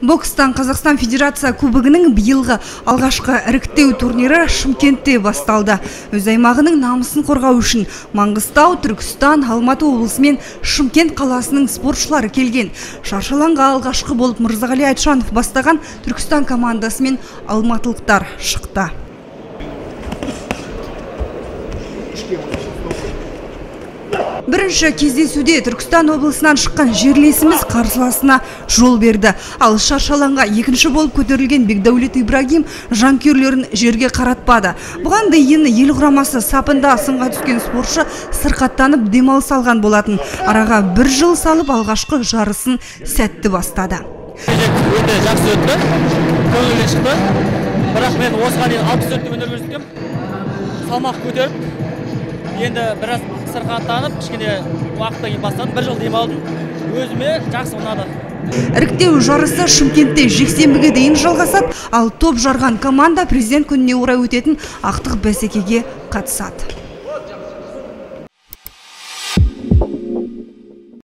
Бокстан Қазақстан Федерация кубогының биылғы алғашқы іріктеу турнирі Шымкентте басталды. Өз аймағының намысын қорғау үшін Маңғыстау, Түркістан, Алматы облысы мен Шымкент қаласының спортшылары келген. Шаршы алаңға алғашқы болып Мырзағали Айтжанов бастаған Түркістан командасы мен алматылықтар шықты. Бірінші кездесуде Түркістан облысынан шыққан жерлесіміз қарсыласына жол берді. Ал шаршы алаңға екінші болып көтерілген Бекдәулет Ибрагим жанкүйерлерін жерге қаратпады. Бұған дейін ел құрамасы сапында сынға түскен спортшы сырқаттанып демалыс алған болатын. Араға бір жыл салып алғашқы жарысын сәтті бастады. Өте жақсы өтті, көңілден шықты. Бірақ мен осыған дейін 64 өнер көрсеткен, салмақ көтеріп, енді біраз сырқаттанып, кішкене уақытта кейін бастадым, бір жыл демалдым. Өзіме жақсы ұнады. Іріктеу жарысы Шымкентте жексенбіге дейін жалғасады, ал топ жарған команда президент күніне орай өтетін ақтық бәсекеге қатысады.